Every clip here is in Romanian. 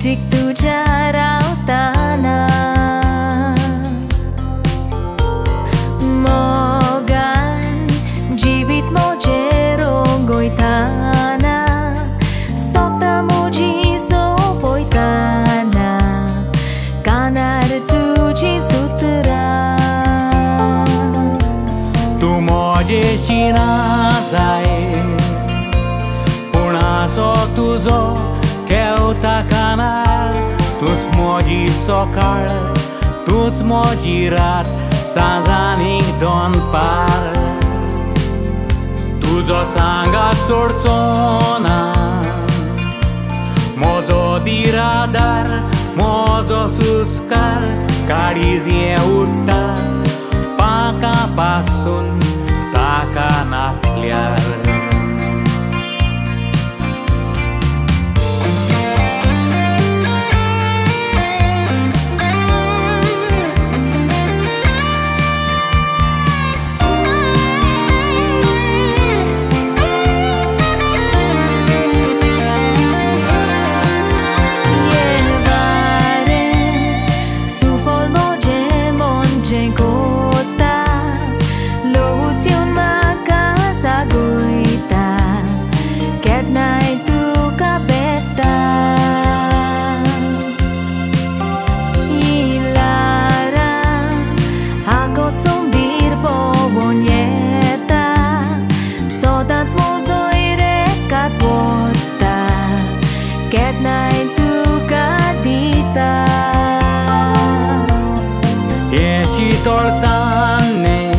Tik tuja rautana Mogan Jivit mojero goitana Sokta moji so boitana Kanar tuji sutra Tu moje shina zai Puna so tuzo Keuta kanar Tus moji sokal Tus moji rat Sanzanik don par Tuzo sanga sortsona Mozo diradar Mozo suskar Carizie urta Paka pasun Taka nasliar Torțane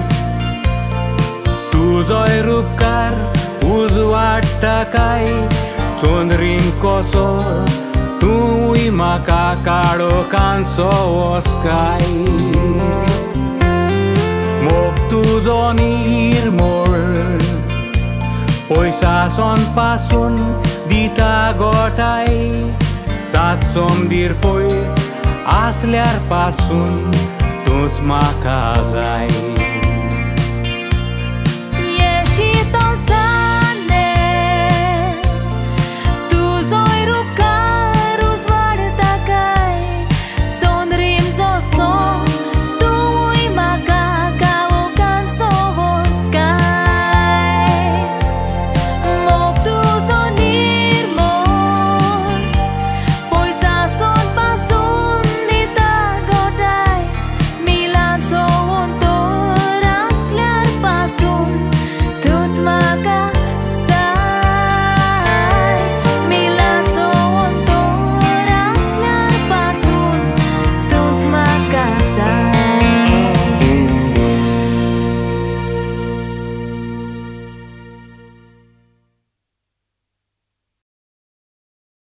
Tuzoi rupcar Uzuarta kai Tundrin koso Tui makakaro kanso oskai Mok tuzo nirmol Poisa son pasun Dita gotai Satsom dir pois Aslear pasun Tus makazai